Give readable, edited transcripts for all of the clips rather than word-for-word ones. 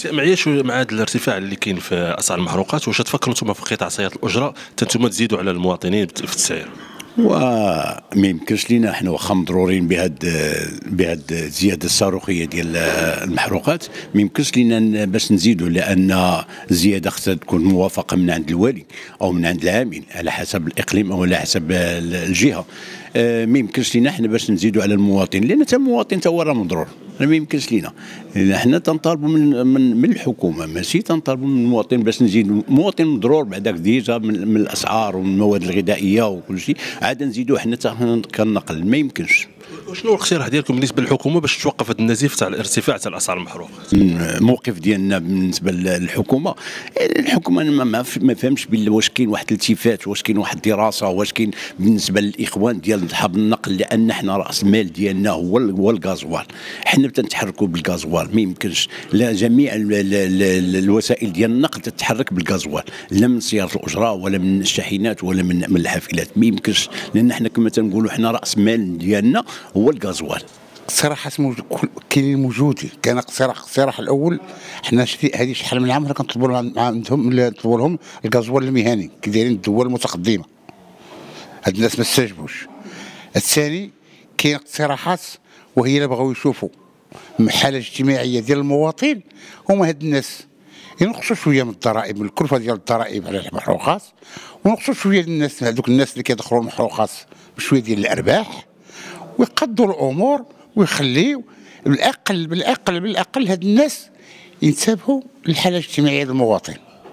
معايا شو مع هذا الارتفاع اللي كاين في اسعار المحروقات، واش تفكروا انتم في قطاع سيارة الاجره انتم تزيدوا على المواطنين في التسعير؟ وما يمكنش لينا احنا واخا مضرورين بهاد الزياده الصاروخيه ديال المحروقات، ما يمكنش لينا باش نزيدوا، لان الزياده خصها تكون موافقه من عند الوالي او من عند العامل على حسب الاقليم او على حسب الجهه. ما يمكنش لينا احنا باش نزيدوا على المواطن، لان حتى المواطن تا هو راه مضرور. ما يمكنش لينا، لان احنا تنطالبوا من الحكومه، ماشي تنطالبوا من المواطن باش نزيدوا. المواطن مضرور بعداك ديجا من الاسعار ومن المواد الغذائيه وكل شيء، عاد نزيدوا حنا كنقل، ما يمكنش. وشنو الاقتراح ديالكم بالنسبه للحكومه باش توقف هذا النزيف تاع الارتفاع تاع الاسعار المحروقات؟ الموقف ديالنا بالنسبه للحكومه، الحكومه ما فهمش واش كاين واحد الالتفات، واش كاين واحد الدراسه، واش كاين بالنسبه للاخوان ديال اصحاب النقل، لان حنا راس المال ديالنا هو الغازوال. حنا تنتحركوا بالغازوال، ما يمكنش لا جميع الوسائل ديال النقل تتحرك بالغازوال، لا من سياره الاجره ولا من الشاحنات ولا من الحافلات، ما يمكنش، لان حنا كما تنقولوا حنا راس المال ديالنا هو الغازوال. اقتراحات كاينين موجودين. كان اقتراح الاول، حنا هذه شحال من عام كنطلبوا عندهم نطلبوا لهم الغازوال المهني كي دايرين الدول المتقدمه، هاد الناس ما استجابوش. الثاني كاين اقتراحات وهي اللي بغاو يشوفوا الحاله الاجتماعيه ديال المواطن، هما هاد الناس ينقصوا شويه من الضرائب، من الكلفه ديال الضرائب على المحروقات، ونقصوا شويه الناس، هذوك الناس اللي كيدخلوا المحروقات بشويه ديال الارباح، ويقضوا الامور ويخليو بالاقل هاد الناس ينتبهوا للحاله الاجتماعيه للمواطن.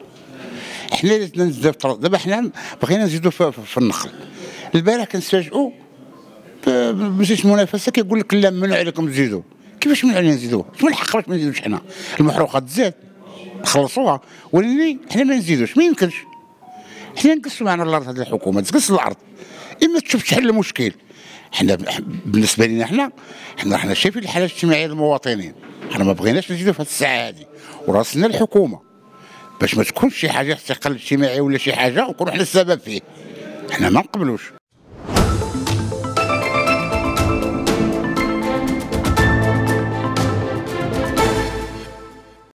حنا دابا حنا بغينا نزيدوا في النقل. البارح كنتفاجئوا بمجلس المنافسه كيقول لك لا، ممنوع عليكم تزيدوا. كيفاش ممنوع علينا نزيدوا؟ شنو الحق باش ما نزيدوش حنا؟ المحروقات تزاد نخلصوها، ولكن حنا ما نزيدوش، ما يمكنش. حنا نقصوا معنا الارض، هذه الحكومه تقص الارض، اما تشوف تحل المشكل. حنا بالنسبه لنا حنا شايفين الحاله الاجتماعيه للمواطنين، حنا ما بغيناش نزيدوا في هذه الساعه هذه، وراسلنا الحكومه باش ما تكونش شي حاجه استقلال اجتماعي ولا شي حاجه ونكونوا حنا السبب فيه. حنا ما نقبلوش.